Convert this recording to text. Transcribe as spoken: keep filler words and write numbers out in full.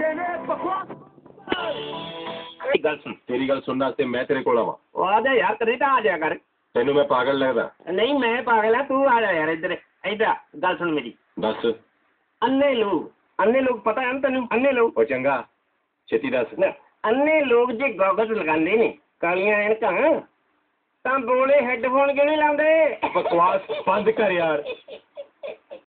गल सुन तेरी गल सुनने वास्ते मैं तेरे कोल आवां ओ आ जा यार कनेडा आ जा कर तेनू मैं पागल लगदा नहीं मैं पागल है तू आ जा यार इधर इधर गल सुन मेरी दस अन्ने लोग अन्ने लोग पता है ना तेन अन्ने लोग ओ चंगा छेती दस अन्ने लोग जे गॉगल्स लगांदे ने कालियां ऐनकां तां बोले हैडफोन क्यों नहीं लांदे बकवास बंद कर यार